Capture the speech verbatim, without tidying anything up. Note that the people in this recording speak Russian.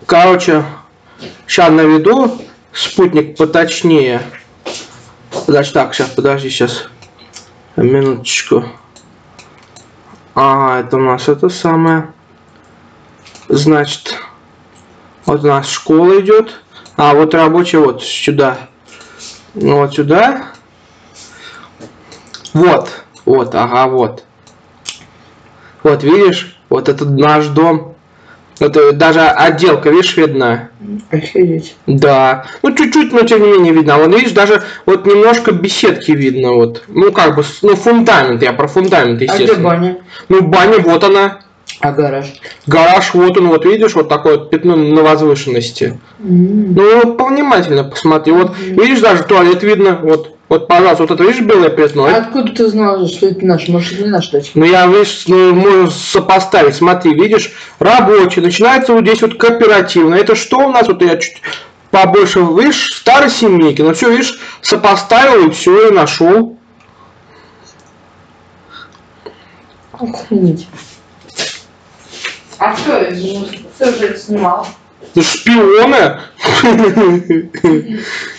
Короче, сейчас наведу спутник поточнее. Значит, так, сейчас, подожди, сейчас. Минуточку. Ага, это у нас это самое. Значит, вот у нас школа идет. А, вот рабочий вот сюда. Вот сюда. Вот. Вот, ага, вот. Вот, видишь? Вот это наш дом. Это даже отделка, видишь, видна? Офигеть. Да. Ну, чуть-чуть, но тем не менее видно. Вон, видишь, даже вот немножко беседки видно. Вот. Ну, как бы, ну, фундамент. Я про фундамент, естественно. А где баня? Ну, баня, вот она. А гараж? Гараж, вот он, вот видишь, вот такое вот пятно на возвышенности. Mm. Ну, повнимательно посмотри. Вот, mm. видишь, даже туалет видно. Вот. Вот, пожалуйста, вот это, видишь, белое пятно? А откуда ты знал, что это наш? Может, это не наш дача? Ну, я, видишь, ну, можно сопоставить. Смотри, видишь, рабочий. Начинается вот здесь вот кооперативно. Это что у нас? Вот я чуть побольше, видишь, старой семейки. Ну, все, видишь, сопоставил и все, и нашел. Охренеть. А что это? Кто же это снимал? Ну, шпионы.